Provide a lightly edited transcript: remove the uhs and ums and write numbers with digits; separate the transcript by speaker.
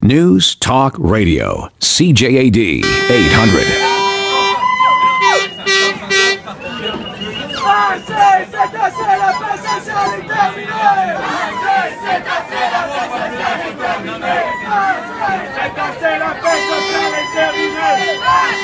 Speaker 1: News Talk Radio, CJAD 800.
Speaker 2: La paix sociale est terminée.